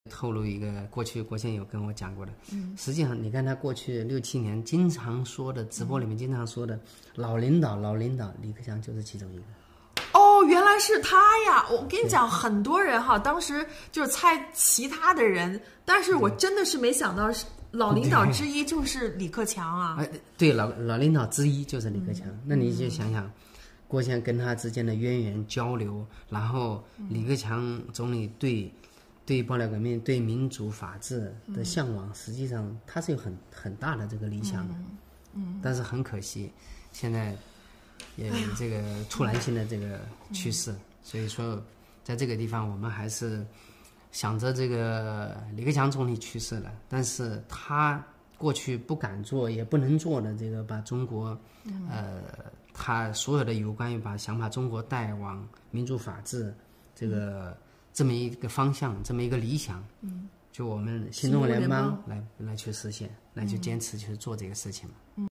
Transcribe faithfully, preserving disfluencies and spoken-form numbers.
透露一个，过去国宪有跟我讲过的，嗯，实际上你看他过去六七年经常说的直播里面经常说的老领导老领导，李克强就是其中一个。 哦，原来是他呀！我跟你讲，很多人哈，当时就是猜其他的人，但是我真的是没想到，老领导之一就是李克强啊！ 哎，对，老老领导之一就是李克强。嗯、那你就想想，郭宪跟他之间的渊源交流，然后李克强总理对。对爆料革命、对民主法治的向往，嗯、实际上他是有很很大的这个理想的，嗯，嗯但是很可惜，现在也这个突然性的这个去世，哎、所以说在这个地方，我们还是想着这个李克强总理去世了，但是他过去不敢做也不能做的这个，把中国，嗯、呃，他所有的有关于把想把中国带往民主法治这个。嗯这么一个方向，这么一个理想，嗯，就我们新中国联邦来来去实现，来去坚持去做这个事情嘛。嗯